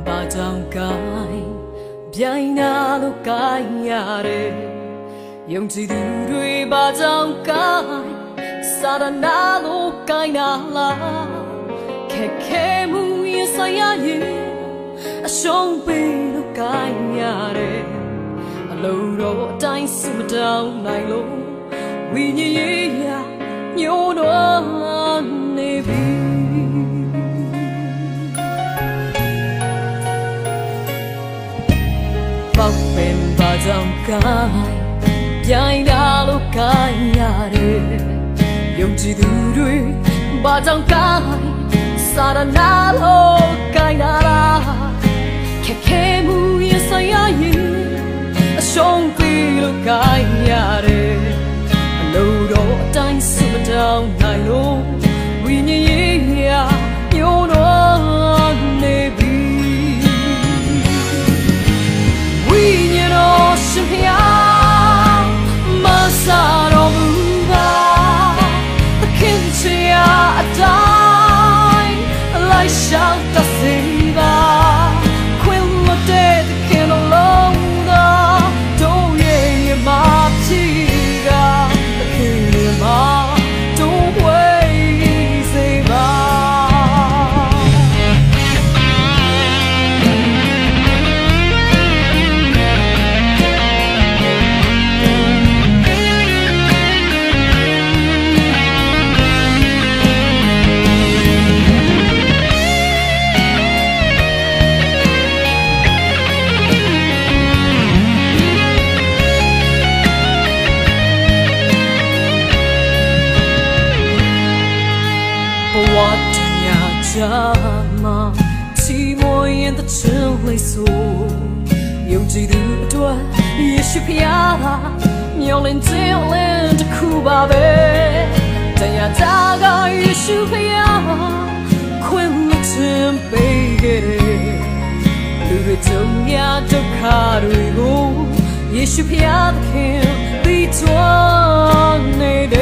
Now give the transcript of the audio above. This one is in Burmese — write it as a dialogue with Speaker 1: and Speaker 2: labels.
Speaker 1: ဘာကြောင့်ကိုင်းပြိုင်နာလို့ကိုင်းရတယ်ယုံကြည်သူတွေဘာကြောင့်ကိုင်းစာရနာလို့ကိုင်းနာလားခက်ခဲမှုရင်ဆိုင်ရရင်အရှုံးပေးလို့ကိုင်းရတယ်အလုံးတော်အတိုင်းစမတောင်းနိုင်လို့ဝိညာဉ်ရေးရညှိုးတော့နေပြီပေါက်ပင်ဘာကြောင့်ကိုင်းပြိုင်တာလို့ကိုင်းရတယ်ယုံကြည်သူတွေဘာကြောင့်ကိုင်းစာရနာလို့ကိုင်းတာလားခက်ခဲမှုရင်ဆိုင်ရရင်အရှုံးပေးလို့ကိုင်းရတယ်အလို့တော့အတိုင်းစမတောင်းနိုင်လို့ဝိညာဉ်ရေးရညှိုးတော့နေပြီဝိညာဉ်တော်ရှင်ဖျားမဆာတော်မူပါသခင်ချရာအတိုင်းလိုက်ရှောက်တစေပါခွင်မတဲ့သခင်တော်လုံးတော်တို့ရဲ့မှာဖြစ်ကသခင်ရဲ့မှာတို့ဝေးစေပါချီးမွမ်းရင်တချင်လေးဆိုယုံကြည်သူအတွက်ယေရှုဖျားဟာမျောလင်းခြင်းလင်းတစ်ခုပါပဲတရားတာကယေရှုဖျားခွင့်မခြင်းပေးခဲ့တယ်လူတွေကြုံရဒုက္ခတွေကိုယေရှုဖျားသခင်ပြီးတော်နေတယ်